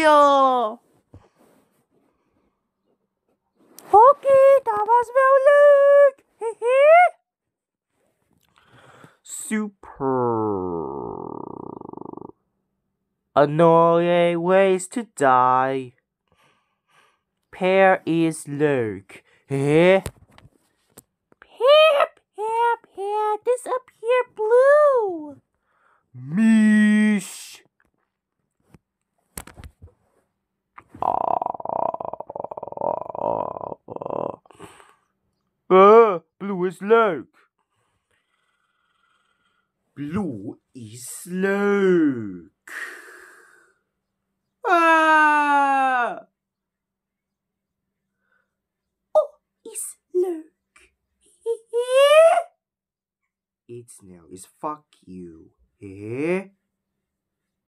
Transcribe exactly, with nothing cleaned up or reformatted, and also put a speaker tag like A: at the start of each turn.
A: ja. Oké, dat was wel leuk. Hehe. Super. Annoying ways to die. Pear is leuk. Hehe. Pear, pear, pear, disappear blue. Mish. Uh, blue is leuk. Blue is leuk. Ah! Oh, is leuk. It's now is fuck you. Eh?